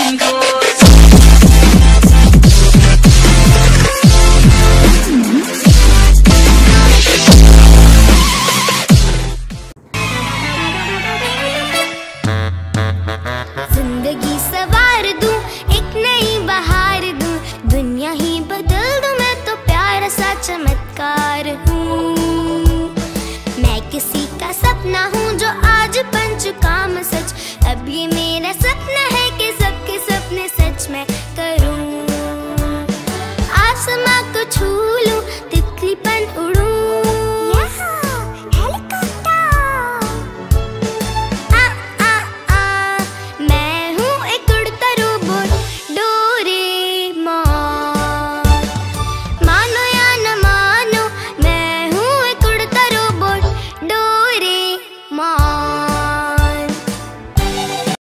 जिंदगी सवार दूं, एक नई बहार दूं, दुनिया ही बदल दूं, मैं तो प्यारा सा चमत्कार हूँ। मैं किसी का सपना हूँ जो आज बन चुका मैं सच। अब ये मेरा सपना है कि सबके सपने सच मैं करूँ। आसमां को छू